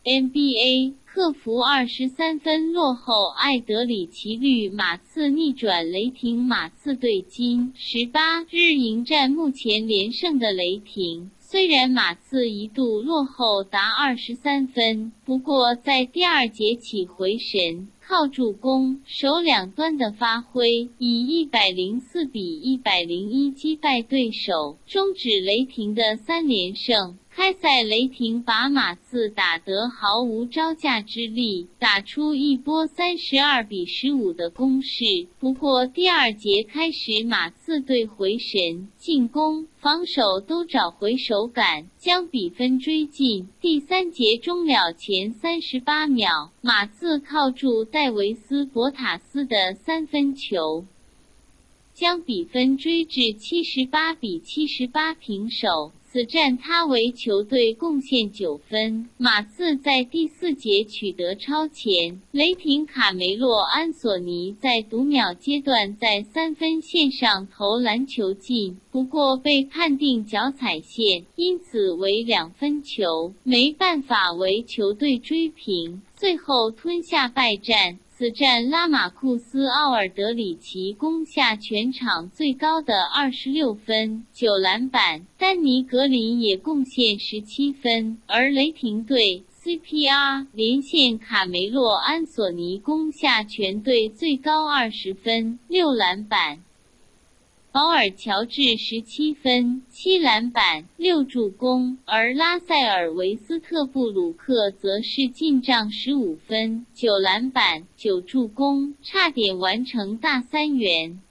NBA 克服23分落后艾德里奇绿马刺逆转雷霆马刺队今18日迎战目前连胜的雷霆。虽然马刺一度落后达23分，不过在第二节起回神，靠助攻、守两端的发挥，以104比101击败对手，终止雷霆的3连胜。开赛雷霆把马刺打得毫无招架之力，打出一波32比15的攻势。不过第二节开始马刺队回神，进攻、防守都找回手感，将比分追进。第三节终了前38秒，马刺靠住戴维斯·博塔斯的3分球，将比分追至78比78平手。此战他为球队贡献9分，马刺在第4节取得超前。雷霆卡梅洛·安索尼在读秒阶段在3分线上投篮球进，不过被判定脚踩线，因此为2分球，没办法为球队追平，最后吞下败战。此战拉马库斯·奥尔德里奇攻下全场最高的26分、9篮板，丹尼·格林也贡献17分，而雷霆队 CPR 连线卡梅洛·安索尼攻下全队最高20分、6篮板。保尔乔治17分、7篮板、6助攻，而拉塞尔维斯特布鲁克则是进账15分、9篮板、9助攻，差点完成大三元。